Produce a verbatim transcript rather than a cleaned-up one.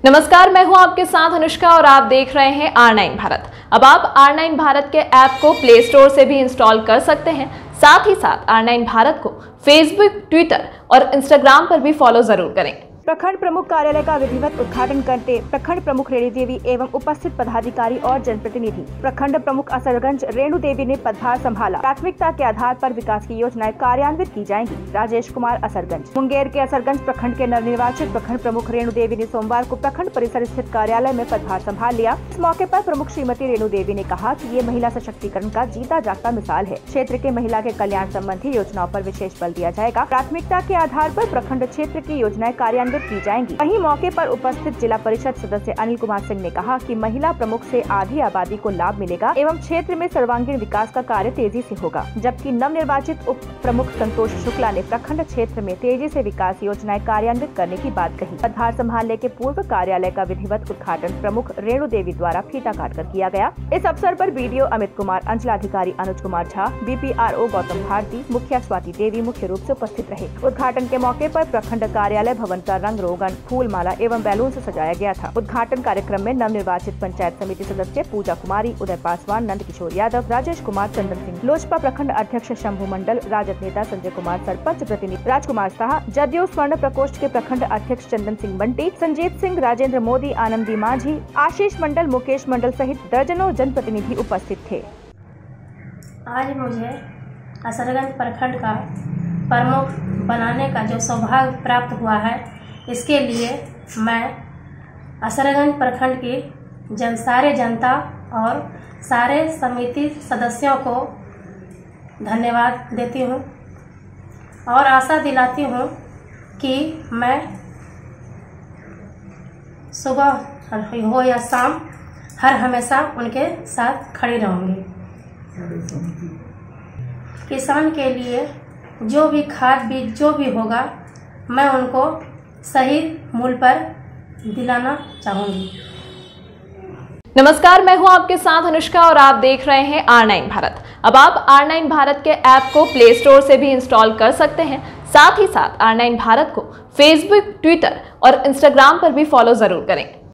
नमस्कार, मैं हूं आपके साथ अनुष्का और आप देख रहे हैं आर नाइन भारत। अब आप आर नाइन भारत के ऐप को प्ले स्टोर से भी इंस्टॉल कर सकते हैं। साथ ही साथ आर नाइन भारत को फेसबुक, ट्विटर और इंस्टाग्राम पर भी फॉलो जरूर करें। प्रखंड प्रमुख कार्यालय का विधिवत उद्घाटन करते प्रखंड प्रमुख रेणु देवी एवं उपस्थित पदाधिकारी और जनप्रतिनिधि। प्रखंड प्रमुख असरगंज रेणु देवी ने पदभार संभाला। प्राथमिकता के आधार पर विकास की योजनाएं कार्यान्वित की जाएंगी। राजेश कुमार, असरगंज। मुंगेर के असरगंज प्रखंड के नवनिर्वाचित प्रखंड प्रमुख रेणु देवी ने सोमवार को प्रखंड परिसर स्थित कार्यालय में पदभार संभाल लिया। इस मौके पर प्रमुख श्रीमती रेणु देवी ने कहा कि ये महिला सशक्तिकरण का जीता जागता मिसाल है। क्षेत्र के महिला के कल्याण संबंधी योजनाओं पर विशेष बल दिया जाएगा। प्राथमिकता के आधार पर प्रखंड क्षेत्र की योजनाएं कार्यान्वित की जाएंगी। वहीं मौके पर उपस्थित जिला परिषद सदस्य अनिल कुमार सिंह ने कहा कि महिला प्रमुख से आधी आबादी को लाभ मिलेगा एवं क्षेत्र में सर्वांगीण विकास का कार्य तेजी से होगा। जबकि नवनिर्वाचित उप प्रमुख संतोष शुक्ला ने प्रखंड क्षेत्र में तेजी से विकास योजनाएं कार्यान्वित करने की बात कही। पदभार संभालने के पूर्व कार्यालय का विधिवत उद्घाटन प्रमुख रेणु देवी द्वारा फीता काट कर किया गया। इस अवसर पर बीडीओ अमित कुमार, अंचलाधिकारी अनुज कुमार झा, बीपीआरओ गौतम भारती, मुखिया स्वाति देवी मुख्य रूप से उपस्थित रहे। उद्घाटन के मौके पर प्रखंड कार्यालय भवन का रंग रोगन, फूल माला एवं बैलून से सजाया गया था। उद्घाटन कार्यक्रम में नवनिर्वाचित पंचायत समिति सदस्य पूजा कुमारी, उदय पासवान, नंद किशोर यादव, राजेश कुमार, चंदन सिंह, लोजपा प्रखंड अध्यक्ष शंभू मंडल, राजद नेता संजय कुमार, सरपंच प्रतिनिधि राजकुमार साहा, जदयू स्वर्ण प्रकोष्ठ के प्रखंड अध्यक्ष चंदन सिंह बंटी, संजीत सिंह, राजेंद्र मोदी, आनंदी माझी, आशीष मंडल, मुकेश मंडल सहित दर्जनों जनप्रतिनिधि उपस्थित थे। आज मुझे असरगंज प्रखंड का प्रमुख बनाने का जो सौभाग्य प्राप्त हुआ है, इसके लिए मैं असरगंज प्रखंड की जन सारे जनता और सारे समिति सदस्यों को धन्यवाद देती हूँ और आशा दिलाती हूँ कि मैं सुबह हो या शाम हर हमेशा उनके साथ खड़ी रहूँगी। किसान के लिए जो भी खाद बीज जो भी होगा, मैं उनको सही मूल्य पर दिलाना चाहूंगी। नमस्कार, मैं हूं आपके साथ अनुष्का और आप देख रहे हैं आर नाइन भारत। अब आप आर नाइन भारत के ऐप को प्ले स्टोर से भी इंस्टॉल कर सकते हैं। साथ ही साथ आर नाइन भारत को फेसबुक, ट्विटर और इंस्टाग्राम पर भी फॉलो जरूर करें।